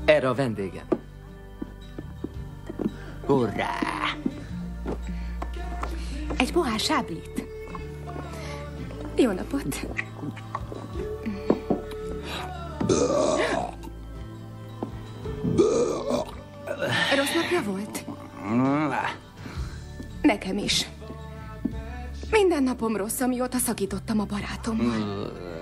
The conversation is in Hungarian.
Erre a vendégem. Hurrá! Egy pohár sáblit. Jó napot. Rossz napja volt? Nekem is. Minden napom rossz, amióta szakítottam a barátommal.